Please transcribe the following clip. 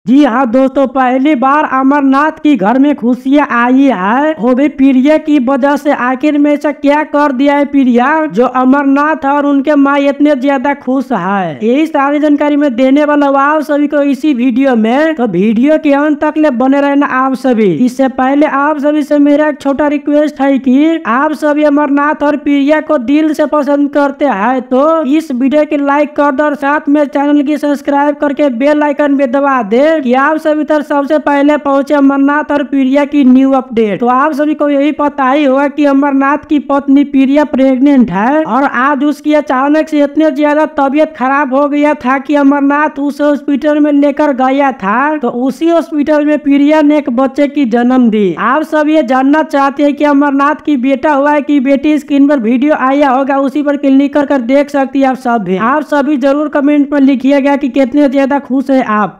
जी हाँ दोस्तों, पहली बार अमरनाथ की घर में खुशियाँ आई है, वो भी प्रिया की वजह से। आखिर में ऐसा क्या कर दिया है प्रिया जो अमरनाथ और उनके माँ इतने ज्यादा खुश है? यही सारी जानकारी मैं देने वाला हूँ आप सभी को इसी वीडियो में, तो वीडियो के अंत तक ले बने रहना आप सभी। इससे पहले आप सभी से मेरा एक छोटा रिक्वेस्ट है कि आप सभी अमरनाथ और प्रिया को दिल से पसंद करते हैं तो इस वीडियो की लाइक कर दो और साथ में चैनल की सब्सक्राइब करके बेल आइकन भी दबा दे कि आप सभी तक सबसे पहले पहुंचे अमरनाथ और प्रिया की न्यू अपडेट। तो आप सभी को यही पता ही होगा कि अमरनाथ की पत्नी प्रिया प्रेग्नेंट है और आज उसकी अचानक से इतने ज्यादा तबीयत खराब हो गया था कि अमरनाथ उस हॉस्पिटल में लेकर गया था। तो उसी हॉस्पिटल में प्रिया ने एक बच्चे की जन्म दी। आप सब ये जानना चाहते हैं कि अमरनाथ की बेटा हुआ है कि बेटी? स्क्रीन पर वीडियो आया होगा, उसी पर क्लिक कर देख सकती है आप सभी जरूर कमेंट में लिखिएगा कि कितने ज्यादा खुश है आप।